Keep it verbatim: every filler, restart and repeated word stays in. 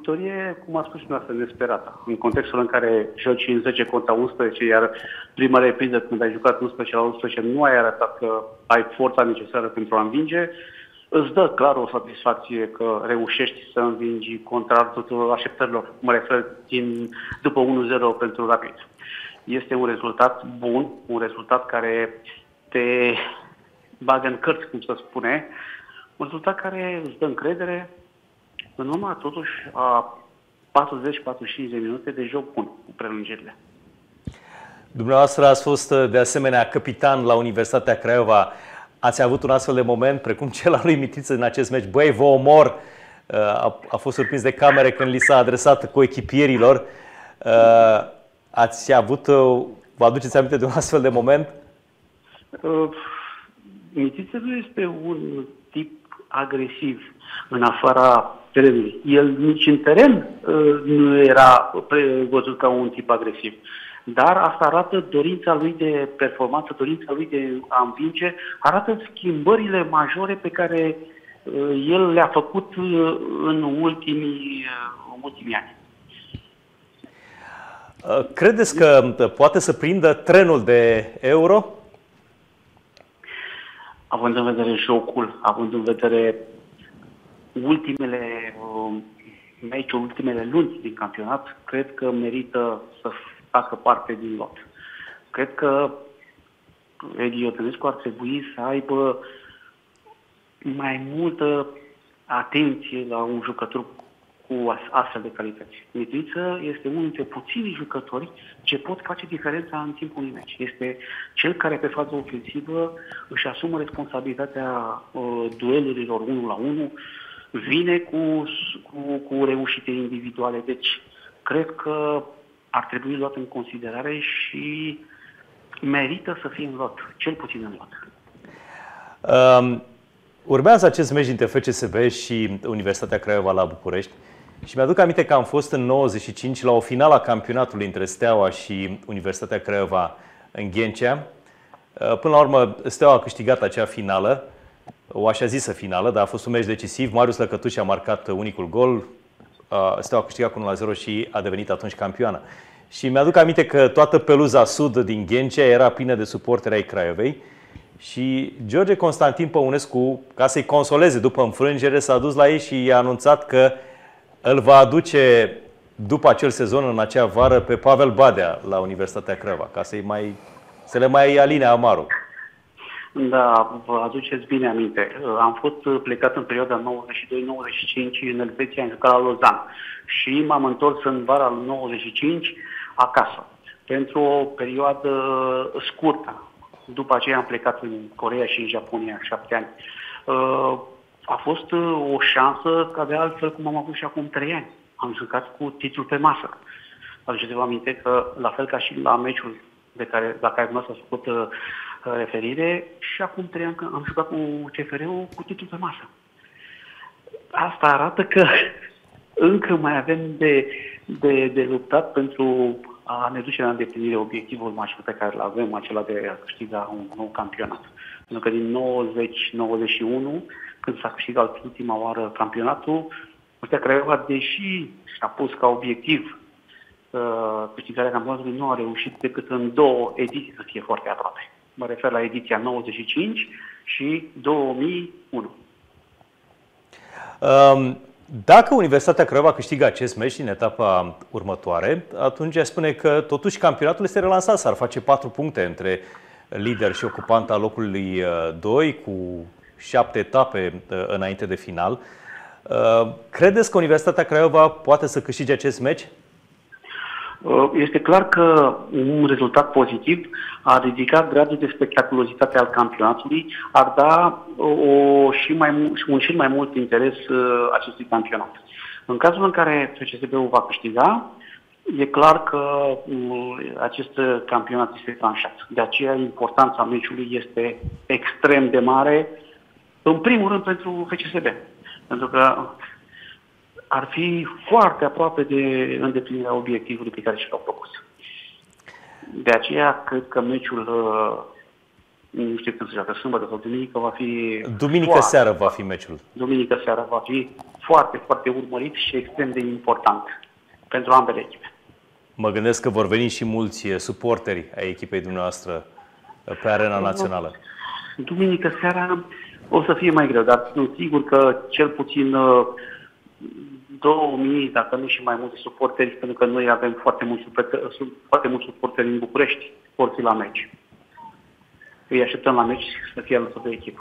victorie, cum a spus și noastră, nesperată. În contextul în care joci în zece contra unsprezece, iar prima repriză când ai jucat unsprezece la unsprezece nu ai arătat că ai forța necesară pentru a învinge, îți dă clar o satisfacție că reușești să învingi contra tuturor așteptărilor. Mă refer din, după unu zero pentru Rapid. Este un rezultat bun, un rezultat care te bagă în cărți, cum se spune, un rezultat care îți dă încredere în urma, totuși, a patruzeci patruzeci și cinci de minute de joc bun cu prelungirile. Dumneavoastră ați fost, de asemenea, capitan la Universitatea Craiova. Ați avut un astfel de moment, precum cel al lui Mitiță în acest meci? Băi, vă omor! A, a fost surprins de camere când li s-a adresat coechipierilor. Ați avut, vă aduceți aminte de un astfel de moment? Uh, Mitiță nu este un tip agresiv în afara terenului. El nici în teren uh, nu era văzut ca un tip agresiv. Dar asta arată dorința lui de performanță, dorința lui de a învinge, arată schimbările majore pe care uh, el le-a făcut uh, în ultimii, uh, în ultimii ani. Credeți că poate să prindă trenul de Euro? Având în vedere jocul, având în vedere ultimele uh, meciuri, ultimele luni din campionat, cred că merită să facă parte din lot. Cred că Edi Iotănescu ar trebui să aibă mai multă atenție la un jucător cu astfel de calități. Mitiță este unul dintre puținii jucători ce pot face diferența în timpul unui meci. Este cel care pe fază ofensivă își asumă responsabilitatea uh, duelurilor unu la unu, vine cu, cu, cu reușite individuale. Deci, cred că ar trebui luat în considerare și merită să fie în lot, cel puțin în lot. Um, urmează acest meci dintre F C S B și Universitatea Craiova la București. Și mi-aduc aminte că am fost în nouăzeci și cinci la o finală a campionatului între Steaua și Universitatea Craiova în Ghencea. Până la urmă, Steaua a câștigat acea finală, o așa zisă finală, dar a fost un meci decisiv. Marius Lăcătuș a marcat unicul gol, Steaua a câștigat cu unu la zero și a devenit atunci campioană. Și mi-aduc aminte că toată peluza sud din Ghencea era plină de suporteri ai Craiovei. Și George Constantin Păunescu, ca să-i consoleze după înfrângere, s-a dus la ei și i-a anunțat că îl va aduce după acel sezon, în acea vară, pe Pavel Badea la Universitatea Craiova, ca să-i mai, să le mai aline amarul. Da, vă aduceți bine aminte. Am fost plecat în perioada nouăzeci și doi nouăzeci și cinci în Elveția, în jucat la Lausanne. Și m-am întors în vara nouăzeci și cinci acasă, pentru o perioadă scurtă. După aceea am plecat în Coreea și în Japonia, șapte ani. A fost o șansă ca de altfel cum am avut și acum trei ani. Am jucat cu titlul pe masă. Aduceți-vă aminte că, la fel ca și la meciul de care, la care s-a făcut uh, referire, și acum trei ani am jucat cu C F R-ul cu titlul pe masă. Asta arată că încă mai avem de, de, de luptat pentru a ne duce la îndeplinire obiectivul major pe care îl avem, acela de a câștiga un nou campionat. Pentru că din nouăzeci nouăzeci și unu, când s-a câștigat ultima oară campionatul, Universitatea Craiova, deși și-a pus ca obiectiv uh, câștigarea campionatului, nu a reușit decât în două ediții să fie foarte aproape. Mă refer la ediția nouăzeci și cinci și două mii unu. Um... Dacă Universitatea Craiova câștigă acest meci în etapa următoare, atunci aș spune că totuși campionatul este relansat, s-ar face patru puncte între lider și ocupanta locului doi, cu șapte etape înainte de final. Credeți că Universitatea Craiova poate să câștige acest meci? Este clar că un rezultat pozitiv ar ridica gradul de spectaculozitate al campionatului, ar da o, și mai, un și mai mult interes acestui campionat. În cazul în care F C S B-ul va câștiga, e clar că acest campionat este tranșat. De aceea importanța meciului este extrem de mare, în primul rând pentru F C S B. Pentru că ar fi foarte aproape de îndeplinirea obiectivului pe care și l-au propus. De aceea, cred că meciul uh, nu știu când se joacă, sâmbătă sau duminică, va fi... Duminică foarte, seară va fi meciul. Duminică seara va fi foarte, foarte urmărit și extrem de important pentru ambele echipe. Mă gândesc că vor veni și mulți suporteri ai echipei dumneavoastră pe arena națională. Duminică seara o să fie mai greu, dar sunt sigur că cel puțin două mii, dacă nu și mai mulți suporteri, pentru că noi avem foarte mulți suporteri, foarte mulți suporteri în București, vor fi la meci. Îi așteptăm la meci să fie alături de echipă.